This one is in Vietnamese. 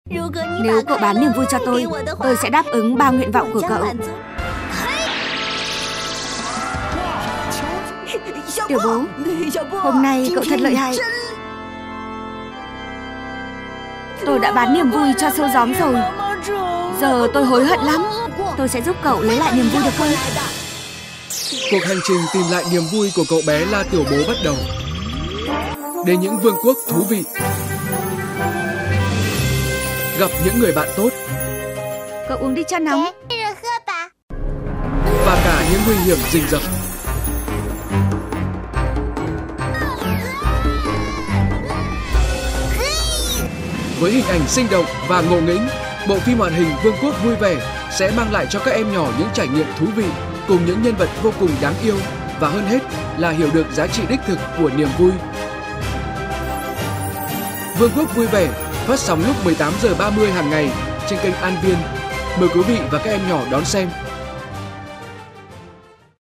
Nếu cậu bán niềm vui cho tôi sẽ đáp ứng 3 nguyện vọng của cậu. Tiểu bố, hôm nay cậu thật lợi hại. Tôi đã bán niềm vui cho sâu gióm rồi. Giờ tôi hối hận lắm. Tôi sẽ giúp cậu lấy lại niềm vui được không? Cuộc hành trình tìm lại niềm vui của cậu bé La Tiểu Bố bắt đầu. Đến những vương quốc thú vị, gặp những người bạn tốt, Cậu uống đi cho nóng. và cả những nguy hiểm rình rập. Với hình ảnh sinh động và ngộ nghĩnh, bộ phim hoạt hình Vương quốc vui vẻ sẽ mang lại cho các em nhỏ những trải nghiệm thú vị cùng những nhân vật vô cùng đáng yêu, và hơn hết là hiểu được giá trị đích thực của niềm vui. Vương quốc vui vẻ phát sóng lúc 18h30 hàng ngày trên kênh An Viên. Mời quý vị và các em nhỏ đón xem.